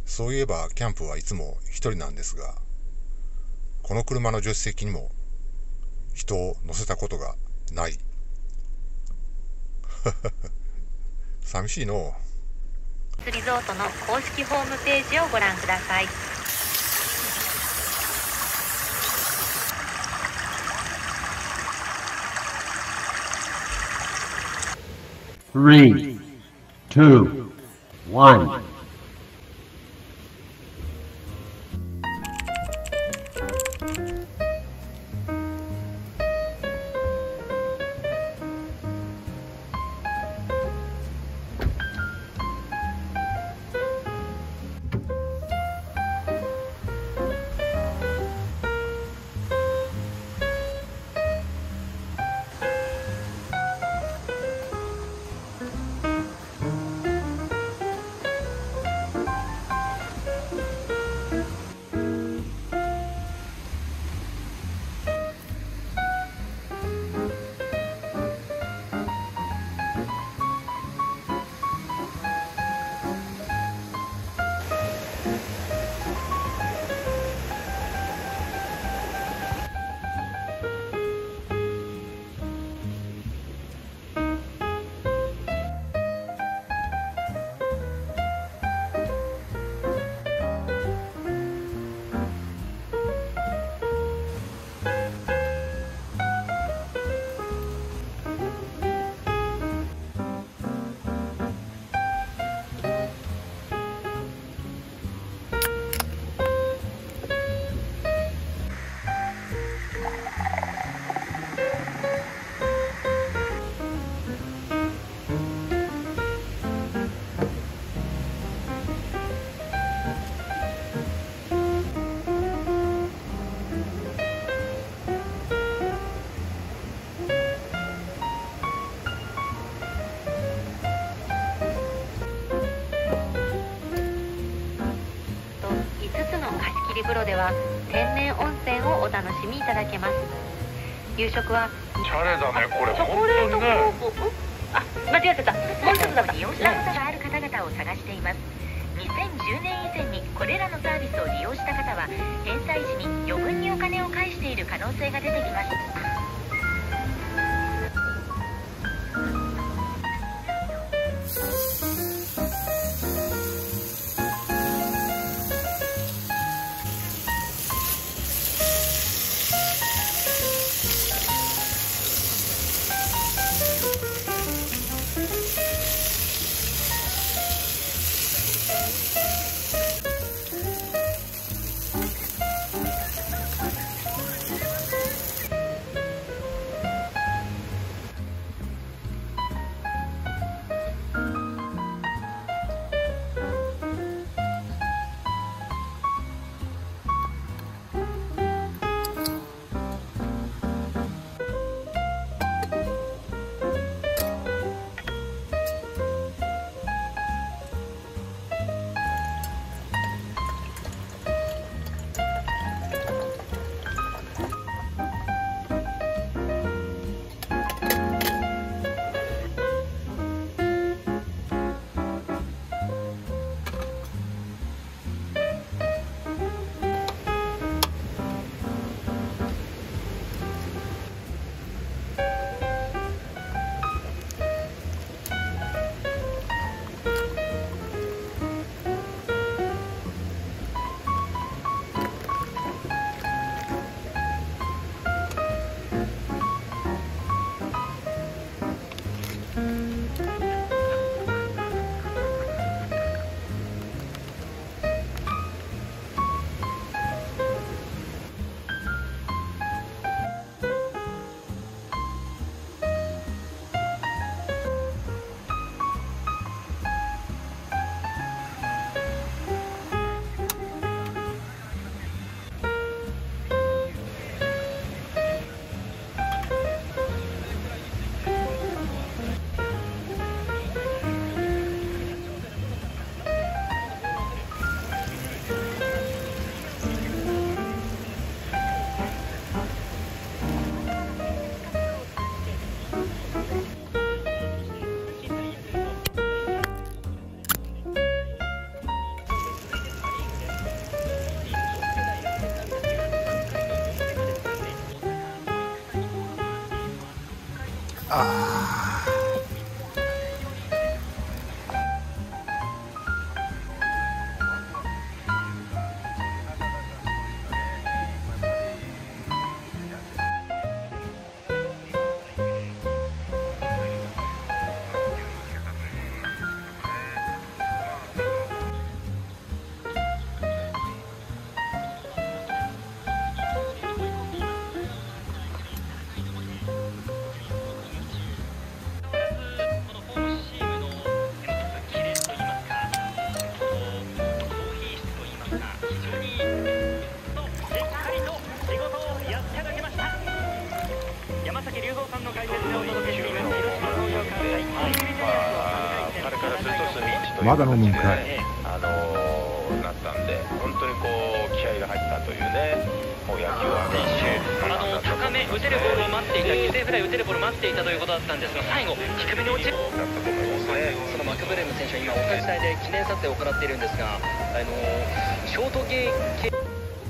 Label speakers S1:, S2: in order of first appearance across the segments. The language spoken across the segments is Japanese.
S1: そういえばキャンプはいつも一人なんですが、この車の助手席にも人を乗せたことがない。寂しいの。
S2: リゾートの公式ホームページをご覧ください。
S3: 3, 2, 1.
S2: 風呂では天然温泉をお楽しみいただけます。夕食は
S4: チャレだねこれ。
S2: チョコレート工房。あ、間違ってた。もう一つだ。
S5: 利用したことがある方々を探しています。2010年以前にこれらのサービスを利用した方は返済時に余分にお金を返している可能性が出てきます。
S1: まだ飲むんかい。
S4: なったんで、本当にこう気合が入ったというね、もう野球は
S6: 高め打てるボールを待っていた、犠牲フライ打てるボールを待っていたということだったんですが、最後低めに落ちる
S4: だったと思いますね。
S6: そのマクブレーム選手は今お立ち台で記念撮影を行っているんですが、ショートゲー系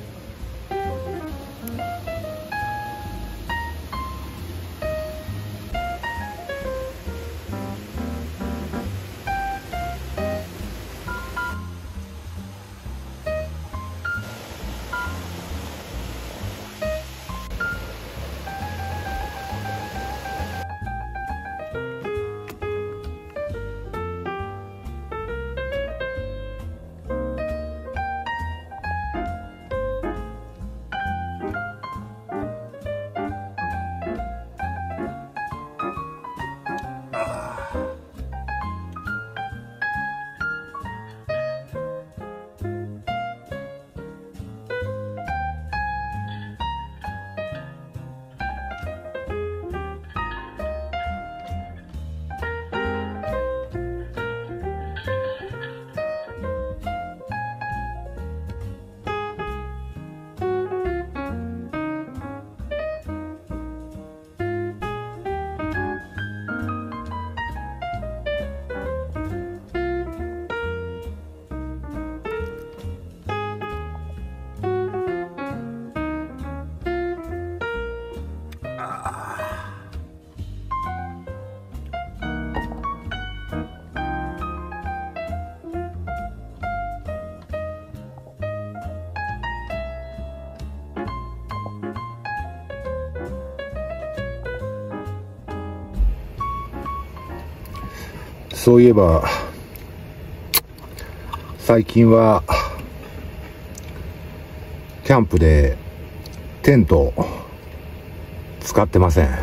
S1: そういえば最近はキャンプでテント使ってません。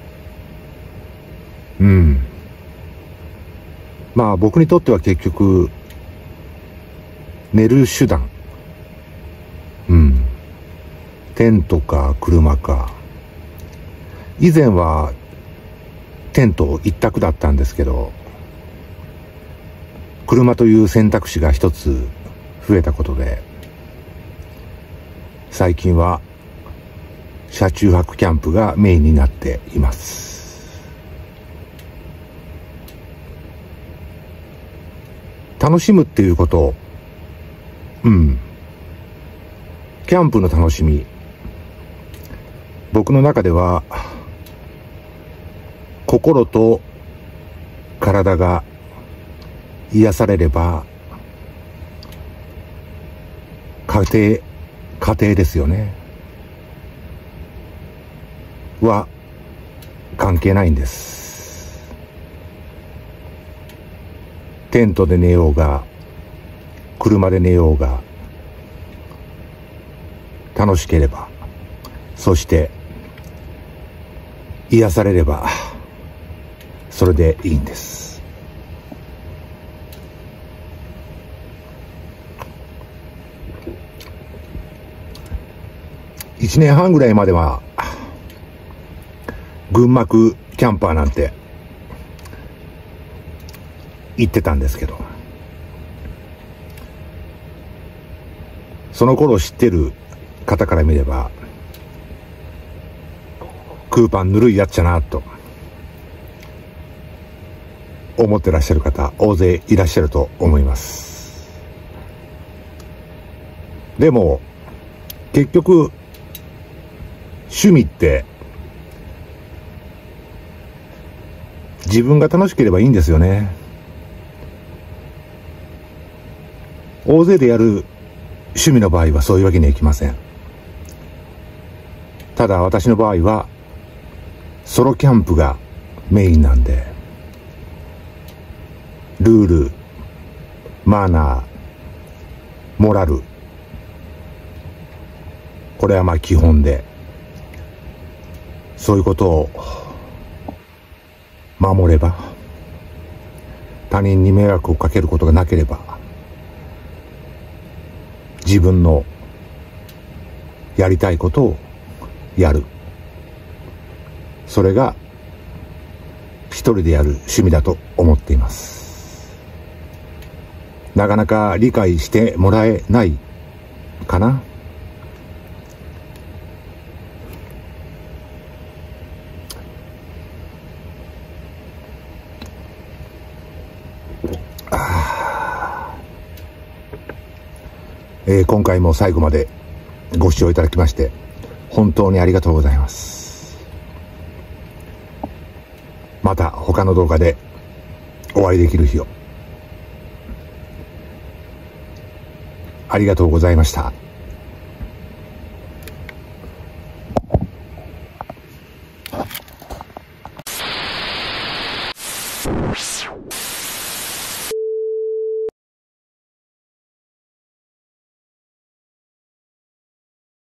S1: まあ僕にとっては結局寝る手段。テントか車か。以前はテント一択だったんですけど、車という選択肢が一つ増えたことで、最近は車中泊キャンプがメインになっています。楽しむっていうこと、キャンプの楽しみ、僕の中では心と体が癒されれば家庭ですよねは関係ないんです。テントで寝ようが車で寝ようが楽しければ、そして癒されればそれでいいんです。1年半ぐらいまでは群幕キャンパーなんて言ってたんですけど、その頃知ってる方から見ればクーパンぬるいやっちゃなと思ってらっしゃる方大勢いらっしゃると思います。でも結局趣味って自分が楽しければいいんですよね。大勢でやる趣味の場合はそういうわけにはいきません。ただ私の場合はソロキャンプがメインなんで、ルール、マナー、モラル、これはまあ基本で、そういうことを守れば、他人に迷惑をかけることがなければ、自分のやりたいことをやる。それが一人でやる趣味だと思っています。なかなか理解してもらえないかな。今回も最後までご視聴いただきまして本当にありがとうございます。また他の動画でお会いできる日を。ありがとうございました。